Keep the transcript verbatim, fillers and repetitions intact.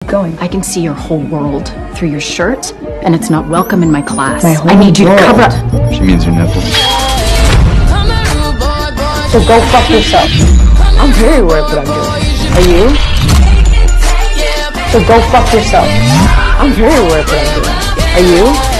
going. I can see your whole world through your shirt, and it's not welcome in my class. My whole I need you world. to cover up. She means your nipples. So go fuck yourself. I'm very aware of what I'm doing. Are you? So go fuck yourself. I'm very aware of what I'm doing. Are you?